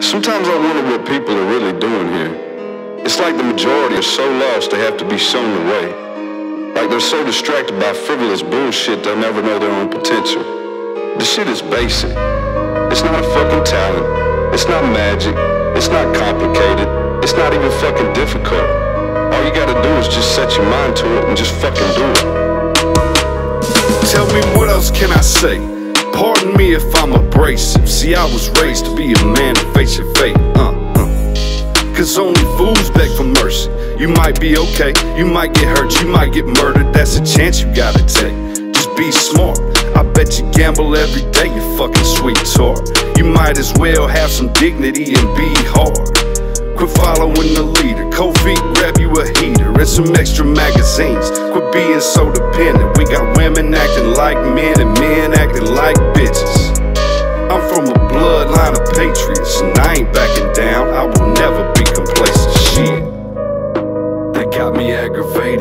Sometimes I wonder what people are really doing here. It's like the majority are so lost they have to be shown the way. Like they're so distracted by frivolous bullshit they'll never know their own potential. The shit is basic. It's not a fucking talent. It's not magic. It's not complicated. It's not even fucking difficult. All you gotta do is just set your mind to it and just fucking do it. Tell me what else can I say? Pardon me if I'm abrasive. See, I was raised to be a man and face your fate. Cause only fools beg for mercy. You might be okay, you might get hurt, you might get murdered. That's a chance you gotta take. Just be smart. I bet you gamble every day, you fucking sweetheart. You might as well have some dignity and be hard. Quit following the leader. Cold feet, grab you a heater and some extra magazines. Quit being so dependent. We got women acting like men and men acting like bitches. I'm from a bloodline of patriots and I ain't backing down. I will never be complacent. Shit, that got me aggravated.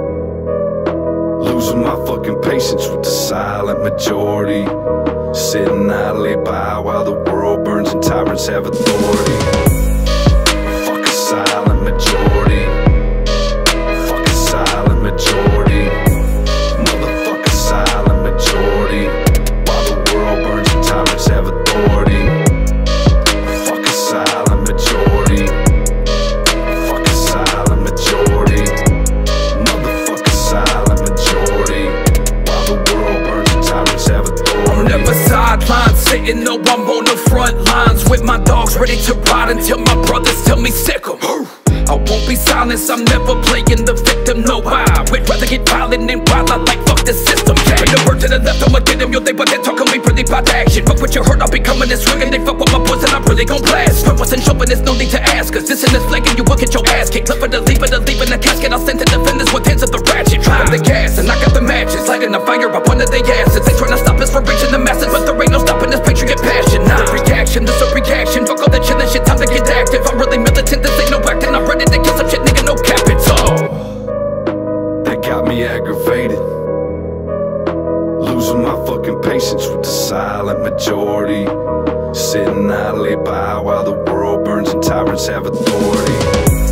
Losing my fucking patience with the silent majority. Sitting idly by while the world burns and tyrants have authority. Fuck a silent majority. Fuck a silent majority. Motherfucker silent majority. While the world burns and tyrants have authority. Fuck a silent majority. Fuck a silent majority. Motherfucker silent majority. While the world burns and tyrants have authority. I'm never sidelined, sitting though I'm on the front lines with my dogs ready to ride until my brothers tell me sick 'em. I won't be silenced, I'm never playing the victim, no I would rather get violent and wild, I like fuck the system, yeah. Bring the word to the left, I'ma get them, yo, they but they talking me pretty about action. Fuck what you heard, I'll be coming and swinging, they fuck with my boys and I'm really gon' blast. Purpose and showing, there's no need to ask, cause this in this flag and you will get your ass kicked. Left for the leave in the casket, I'll send to defenders with hands of the ratchet. Drive the gas and I got the matches, lighting the fire up under their asses. They trying to stop us from reaching the masses, but there ain't no stopping this patriot passion. Nah, reaction, this a reaction, fuck all that chillin' shit, time to get active. I'm really militant, this ain't no acting, I'm ready to kill some shit, nigga, no capital. That got me aggravated. Losing my fucking patience with the silent majority. Sitting idly by while the world burns and tyrants have authority.